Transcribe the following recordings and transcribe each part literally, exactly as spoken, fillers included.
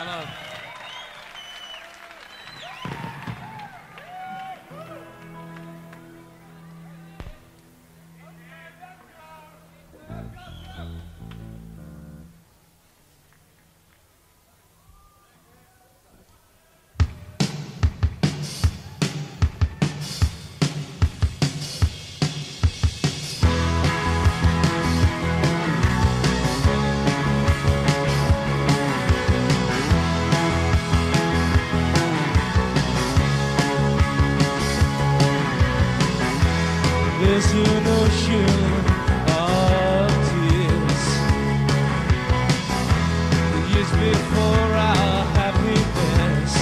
I know. There's an ocean of tears, the years before our happiness,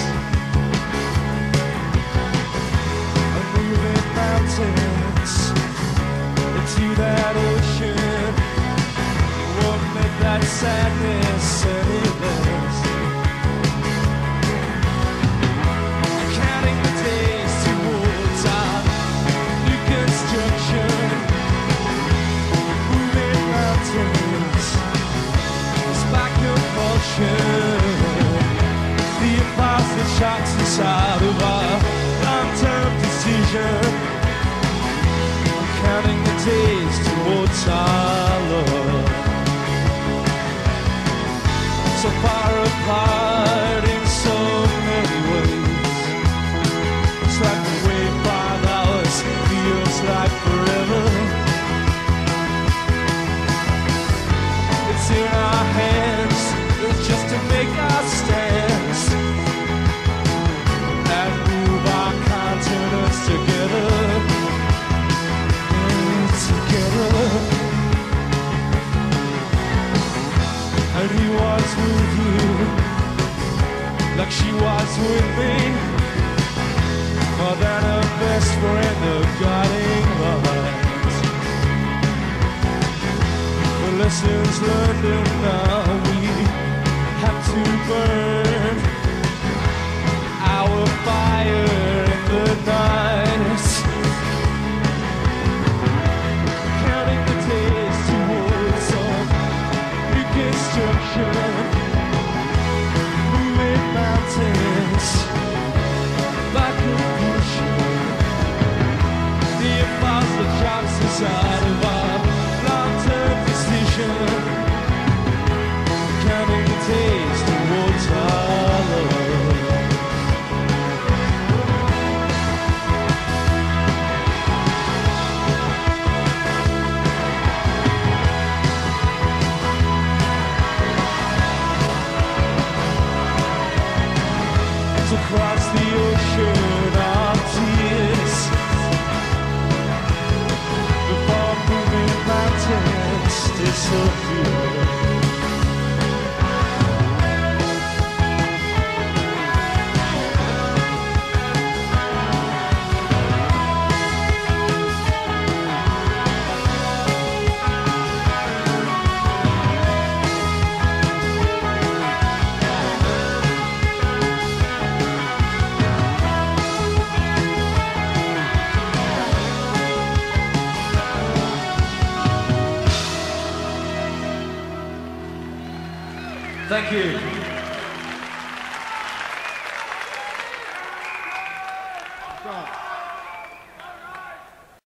a moving mountains into that ocean won't make that sadness any less. Counting the days towards our new construction, moving mountains, spark compulsion, the impulse that shocks inside of our long-term decision, counting the days towards our love, so far apart in so many ways. It's like the way five hours feels like forever. It's in our hands, it's just to make our stance and move our continents together, together. And he was with you, like she was with me, more than a best friend, a guiding light. The lessons learned and now we have to burn our fire in the night, counting the days towards some reconstruction, moving mountains by compulsion, the impulse that drops inside of our long-term decision, counting the days towards our love. Across the ocean of tears, before moving mountains disappear. Thank you.